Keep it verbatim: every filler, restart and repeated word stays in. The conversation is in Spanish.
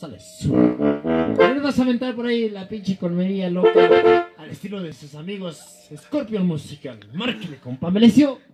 Sales. ¿Le vas a aventar por ahí la pinche colmería loca al estilo de sus amigos Scorpion Musical? Márquele, compa, me leció.